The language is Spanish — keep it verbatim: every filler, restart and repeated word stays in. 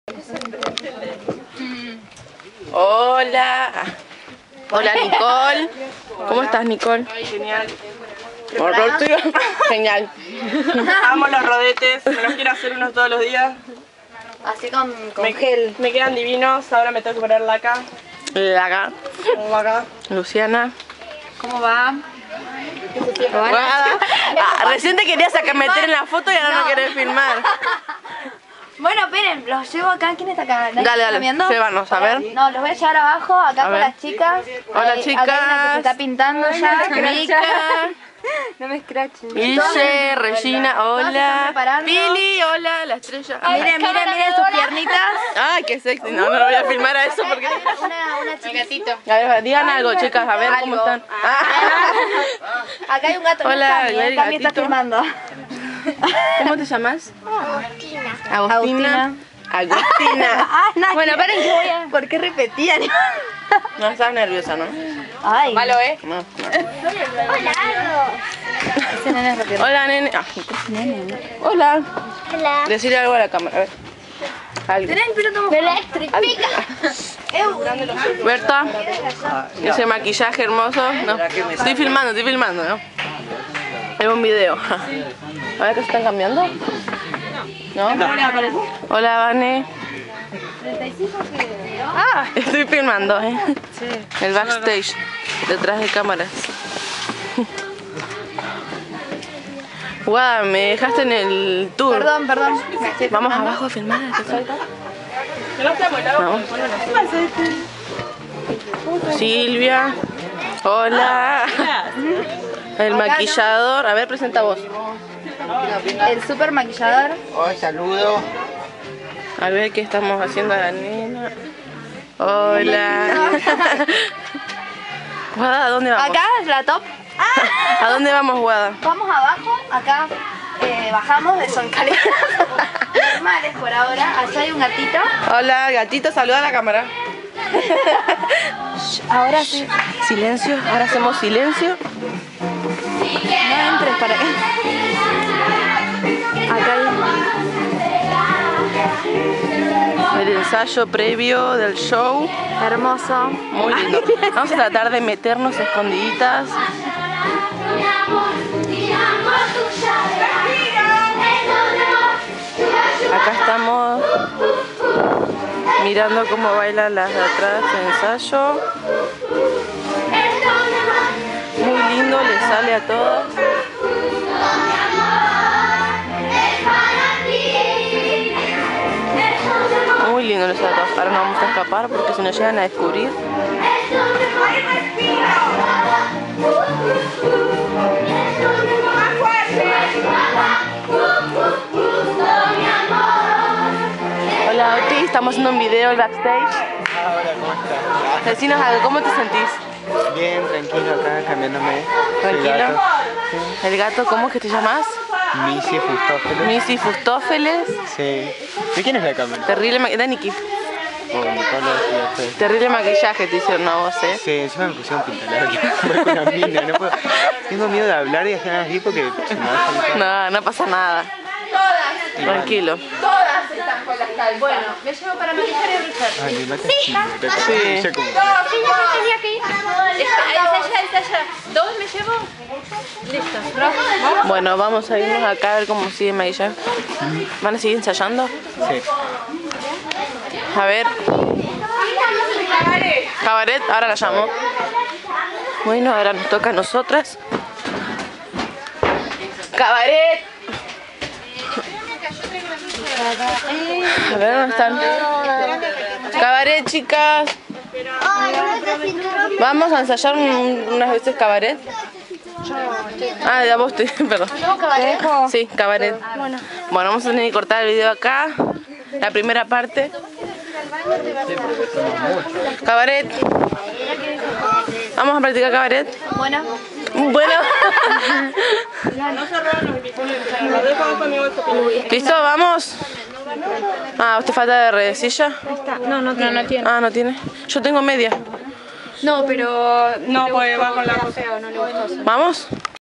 Hola. Hola, Nicole. ¿Cómo estás, Nicole? Genial. Genial. Amo los rodetes, me los quiero hacer unos todos los días. Así con, con Me, gel. me quedan divinos, ahora me tengo que poner laca. Laga. Laca. Luciana. ¿Cómo va? Guada. Ah, recién te querías sacar meter en la foto y ahora no, no querés filmar. Bueno, esperen, los llevo acá. ¿Quién está acá? Dale, dale, llévanos, a ver. No, los voy a llevar abajo, acá A con ver. las chicas. Hola, Eh, chicas. Acá hay una que se está pintando ya. Mica. No me escrachen. Guille, Regina, Todos se están hola. preparando. Pili, hola, la estrella. Miren, miren, miren sus piernitas. Ay, qué sexy. No, no lo voy a filmar a eso porque... Hay una, una chiquitita. A ver, digan algo, chicas, a ver cómo Algo. están. Ah. Acá hay un gato. Hola, Cami, el eh, Cami está gatito. filmando. ¿Cómo te llamas? Agustina. Agustina. Agustina. Ah, no, bueno, paren que voy a... ¿Por qué repetían? No estás nerviosa, ¿no? Ay. Malo, ¿eh? No. no. Hola. Ese nene es rápido. Hola, nene. Ah, hola. Hola. Decirle algo a la cámara. A ver. Algo. Tenés el pelo todo Me electrifica. Berta. Ese maquillaje hermoso. No. Estoy filmando, estoy filmando, ¿no? Es un video. A ver, ¿qué se están cambiando? ¿No? Hola, Vane. Ah, estoy filmando, ¿eh? El backstage, detrás de cámaras. Guau, me dejaste en el tour. Perdón, perdón. Vamos abajo a filmar. Vamos. Silvia. Hola. El maquillador. A ver, presenta vos. El super maquillador. Hoy saludo. A ver qué estamos haciendo a la nena. Hola. Guada, ¿a dónde vamos? Acá es la top. ¿A dónde vamos, Guada? Vamos abajo. Acá eh, bajamos de son escaleras normales por ahora. Allá hay un gatito. Hola, gatito, saluda a la cámara. Ahora sí. Silencio, ahora hacemos silencio. No entres para acá. Acá hay... El ensayo previo del show. Hermoso. Muy lindo. Vamos a tratar de meternos escondiditas. Acá estamos mirando cómo bailan las de atrás de ensayo. Muy lindo, le sale a todas. Muy lindo les sale a todas. Ahora no vamos a escapar porque si nos llegan a descubrir. Hola Oti, estamos haciendo un video el backstage. Hola, ¿cómo estás? Decinos algo, ¿cómo te sentís? Bien, tranquilo acá, cambiándome. ¿Tranquilo? El gato. El gato, ¿cómo es que te llamas? Missy Fustófeles. Missy Fustófeles. Sí. ¿De quién es la cámara? Terrible maquillaje. Daniki. Oh, Nicolás, sí, sí. Terrible maquillaje te hicieron a vos, ¿eh? Sí, encima me pusieron pintalabios con la mina, no puedo. Tengo miedo de hablar y hacer así porque se me va a salir. No, no pasa nada. Tranquilo. Todas están con las tal. Bueno, me llevo para maquillar y Richard. Ay, me mata sí. Sí. Ya como... Sí, ya se tenía que ir. Esa allá, esa allá. ¿Dos me llevo? Listo. ¿Rojo? Bueno, vamos a irnos acá a ver cómo sigue el maquillaje. ¿Van a seguir ensayando? Sí. A ver. Cabaret, ahora la llamo. Bueno, ahora nos toca a nosotras. Cabaret. A ver, ¿dónde están? Cabaret, chicas. Vamos a ensayar un- unas veces cabaret. Ah, ya vos te... Perdón. Sí, cabaret. Bueno, vamos a tener que cortar el video acá. La primera parte. Cabaret. Vamos a practicar cabaret. Bueno. Bueno. No cerraron los episodios. Los dejo abajo en mi bolso. ¿Listo? ¿Vamos? Ah, ¿usted falta de redecilla? No, no tiene. No, no tiene. Ah, ¿no tiene? Yo tengo media. No, pero... No, pues va con la cosa. No le gustó. ¿Vamos?